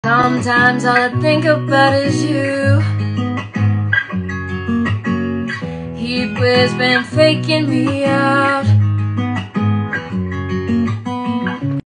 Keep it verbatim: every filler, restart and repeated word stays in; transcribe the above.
Sometimes all I think about is you. Heatwaves been faking me out.